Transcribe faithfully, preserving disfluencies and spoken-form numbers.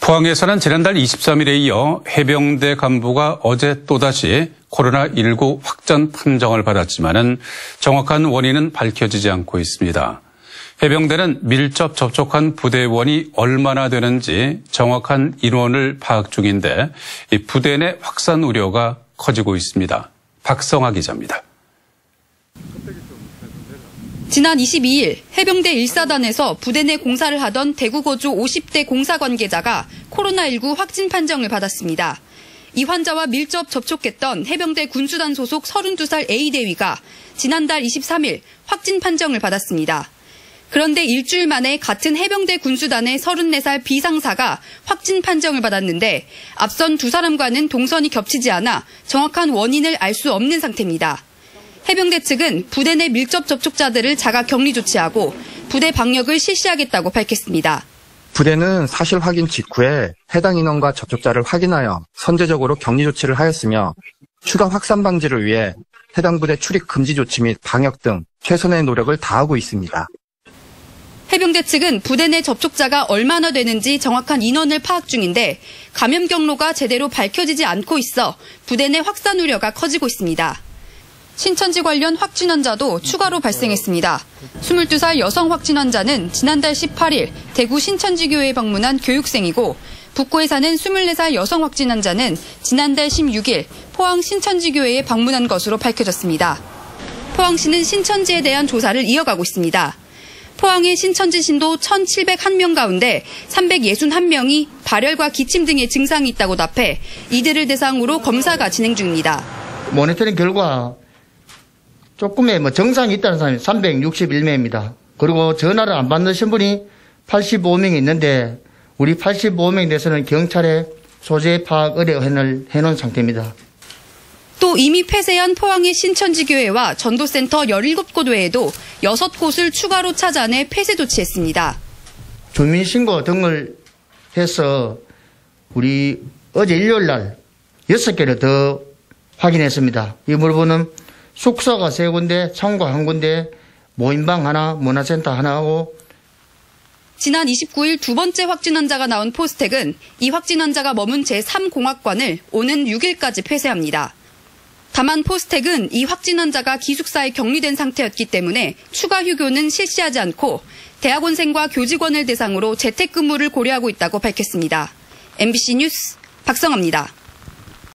포항에서는 지난달 이십삼일에 이어 해병대 간부가 어제 또다시 코로나십구 확진 판정을 받았지만은 정확한 원인은 밝혀지지 않고 있습니다. 해병대는 밀접 접촉한 부대원이 얼마나 되는지 정확한 인원을 파악 중인데 이 부대 내 확산 우려가 커지고 있습니다. 박성아 기자입니다. 지난 이십이일 해병대 일 사단에서 부대 내 공사를 하던 대구거주 오십 대 공사 관계자가 코로나십구 확진 판정을 받았습니다. 이 환자와 밀접 접촉했던 해병대 군수단 소속 서른두 살 A 대위가 지난달 이십삼일 확진 판정을 받았습니다. 그런데 일주일 만에 같은 해병대 군수단의 서른네 살 B 상사가 확진 판정을 받았는데 앞선 두 사람과는 동선이 겹치지 않아 정확한 원인을 알 수 없는 상태입니다. 해병대 측은 부대 내 밀접 접촉자들을 자가 격리 조치하고 부대 방역을 실시하겠다고 밝혔습니다. 부대는 사실 확인 직후에 해당 인원과 접촉자를 확인하여 선제적으로 격리 조치를 하였으며 추가 확산 방지를 위해 해당 부대 출입 금지 조치 및 방역 등 최선의 노력을 다하고 있습니다. 해병대 측은 부대 내 접촉자가 얼마나 되는지 정확한 인원을 파악 중인데 감염 경로가 제대로 밝혀지지 않고 있어 부대 내 확산 우려가 커지고 있습니다. 신천지 관련 확진 환자도 추가로 발생했습니다. 스물두 살 여성 확진 환자는 지난달 십팔일 대구 신천지교회에 방문한 교육생이고 북구에 사는 스물네 살 여성 확진 환자는 지난달 십육일 포항 신천지교회에 방문한 것으로 밝혀졌습니다. 포항시는 신천지에 대한 조사를 이어가고 있습니다. 포항의 신천지 신도 천칠백일 명 가운데 삼백육십일 명이 발열과 기침 등의 증상이 있다고 답해 이들을 대상으로 검사가 진행 중입니다. 모니터링 결과 조금의 뭐 증상이 있다는 사람이 삼백육십일 명입니다. 그리고 전화를 안 받는 분이 팔십오 명이 있는데 우리 팔십오 명에 대해서는 경찰에 소재 파악 의뢰를 해놓은 상태입니다. 또 이미 폐쇄한 포항의 신천지교회와 전도센터 열일곱 곳 외에도 여섯 곳을 추가로 찾아내 폐쇄 조치했습니다. 주민신고 등을 해서 우리 어제 일요일 날 여섯 개를 더 확인했습니다. 이 물건은 숙소가 세 군데, 창고 한 군데, 모임방 하나, 문화센터 하나하고 지난 이십구일 두 번째 확진 환자가 나온 포스텍은 이 확진 환자가 머문 제삼 공학관을 오는 육일까지 폐쇄합니다. 다만 포스텍은 이 확진 환자가 기숙사에 격리된 상태였기 때문에 추가 휴교는 실시하지 않고 대학원생과 교직원을 대상으로 재택근무를 고려하고 있다고 밝혔습니다. 엠비씨 뉴스 박성아입니다.